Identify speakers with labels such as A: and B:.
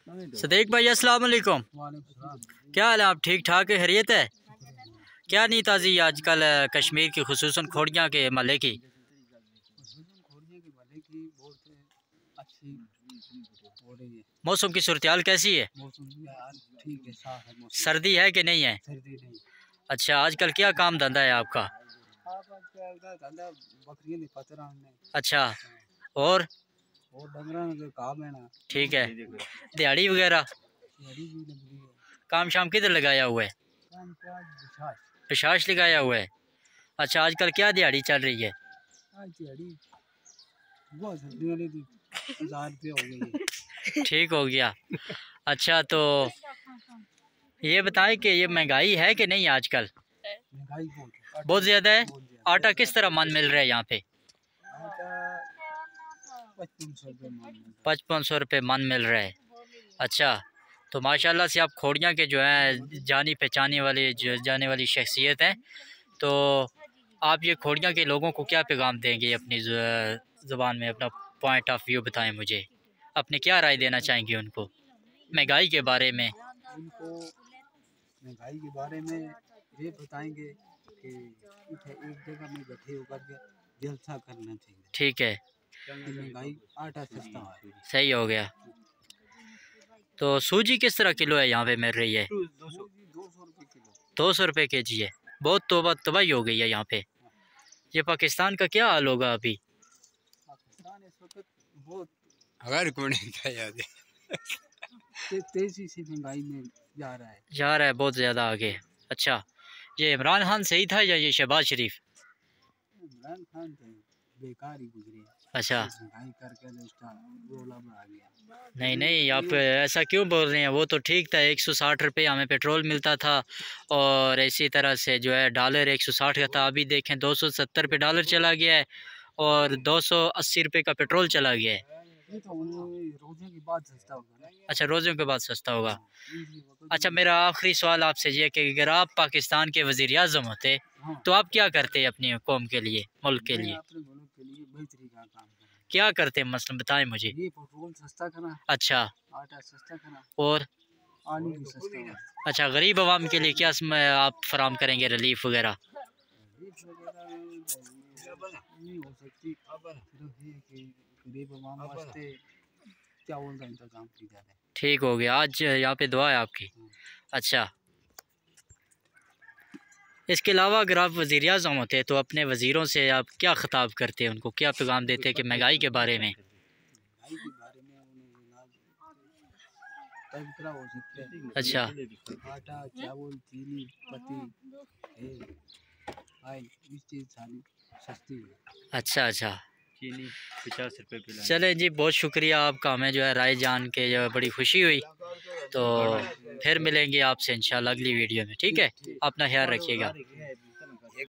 A: सदीक भाई अस्सलाम वालेकुम। क्या हाल है, आप ठीक ठाक है, खैरियत है? क्या नी ताज़ी आजकल कश्मीर की खुसूसन खोड़ियाँ के मल्ले की? मौसम की सूरत कैसी है? सर्दी है कि नहीं है? अच्छा, आजकल क्या काम धंधा है आपका? अच्छा, और ठीक है, दिहाड़ी वगैरह काम शाम किधर लगाया हुआ है? पिशाश लगाया हुआ है। अच्छा, आजकल क्या दिहाड़ी चल रही है? ठीक हो गया। अच्छा, तो ये बताएं कि ये महंगाई है कि नहीं आजकल? बहुत ज़्यादा है। आटा किस तरह मन मिल रहा है यहाँ पे? 5500 रुपये मन मिल रहा है। अच्छा, तो माशाल्लाह से आप खोड़ियाँ के जो है जानी पहचाने वाली शख्सियत हैं, तो आप ये खोड़ियाँ के लोगों को क्या पैगाम देंगे? अपनी ज़ुबान में अपना पॉइंट ऑफ व्यू बताएं मुझे, अपने क्या राय देना चाहेंगे उनको महंगाई के बारे में?
B: उनको महंगाई के बारे में ये बताएंगे कि एक जगह में बैठे होकर के जलसा करना चाहिए।
A: ठीक है,
B: महंगाई आटा सस्ता है।
A: सही हो गया। तो सूजी किस तरह किलो है यहाँ पे मिल रही है?
B: 200 रुपये किलो।
A: 200 रुपये केजी है। बहुत तबाही हो गई है यहाँ पे। ये पाकिस्तान का क्या हाल होगा अभी?
B: पाकिस्तान इस वक्त बहुत तेजी से महंगाई में जा रहा है
A: बहुत ज़्यादा आगे। अच्छा, ये इमरान खान सही था या ये शहबाज शरीफ?
B: इमरान खान तो बेकार ही गुजरे।
A: अच्छा,
B: महंगाई करके रोला में आ गया।
A: नहीं, आप ऐसा क्यों बोल रहे हैं? वो तो ठीक था, 160 रुपये हमें पेट्रोल मिलता था, और इसी तरह से जो है डॉलर 160 का था। अभी देखें 270 पे डॉलर चला गया है और 280 रुपये का पेट्रोल चला गया है।
B: ये तो रोज़े के बाद सस्ता होगा।
A: अच्छा, रोज़ों के बाद सस्ता होगा। अच्छा, मेरा आखिरी सवाल आपसे ये कि अगर आप पाकिस्तान के वज़ीर आज़म होते तो आप क्या करते अपनी कौम के लिए, मुल्क के लिए?
B: बेहतरी का काम
A: क्या करते मसलन बताएं मुझे।
B: ये पेट्रोल सस्ता करना।
A: अच्छा,
B: आटा सस्ता करना
A: और
B: आलू भी सस्ता करना।
A: अच्छा, गरीब आवाम के लिए क्या आप फराम करेंगे, रिलीफ वगैरह?
B: नहीं हो सकती, गरीब आवाम वास्ते चावल का इंतजाम किया जाए।
A: ठीक हो गया, आज यहाँ पे दुआ है आपकी। अच्छा, इसके अलावा अगर आप वज़ीर आज़म होते तो अपने वज़ीरों से आप क्या ख़िताब करते, उनको क्या पैगाम देते कि महंगाई के बारे में? अच्छा,
B: आटा चावल चीनी पत्ती सस्ती है।
A: अच्छा, चीनी 50 रुपये। चलें जी, बहुत शुक्रिया आपका, हमें जो है राय जान के जो है बड़ी खुशी हुई। तो फिर मिलेंगे आपसे इंशाल्लाह अगली वीडियो में। ठीक है, अपना ख्याल रखिएगा।